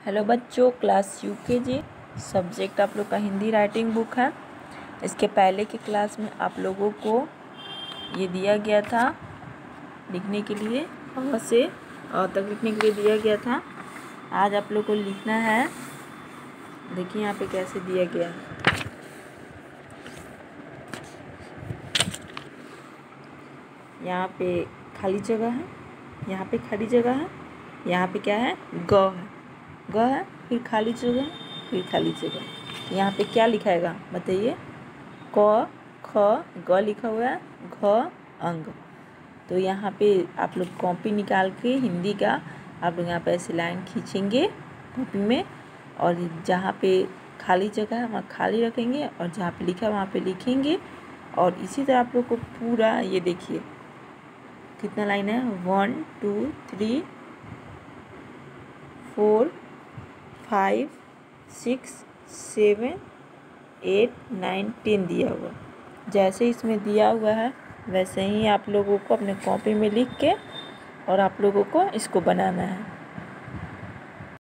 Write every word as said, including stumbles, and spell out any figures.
Hello बच्चों, class you के जी subject आप लोग का हिंदी राइटिंग बुक है। इसके पहले की क्लास में आप लोगों को ये दिया गया था लिखने के लिए, अ से अ तक लिखने के लिए दिया गया था। आज आप लोग को लिखना है। देखिए यहाँ पे कैसे दिया गया है। यहाँ पे खाली जगह है, यहाँ पे खाली जगह है, यहाँ पे क्या है, ग है, ग है, फिर खाली जगह, फिर खाली जगह। यहाँ पे क्या लिखाएगा बताइए? क ख ग लिखा हुआ है, घ अंग। तो यहाँ पे आप लोग कॉपी निकाल के हिंदी का आप लोग यहाँ पे ऐसे लाइन खींचेंगे कॉपी में, और जहाँ पे खाली जगह है वहाँ खाली रखेंगे, और जहाँ पे लिखा है वहाँ पे लिखेंगे। और इसी तरह आप लोग को पूरा ये देखिए कितना लाइन है, one two three four five six seven eight nine ten दिया हुआ। जैसे इसमें दिया हुआ है वैसे ही आप लोगों को अपने कॉपी में लिख के और आप लोगों को इसको बनाना है।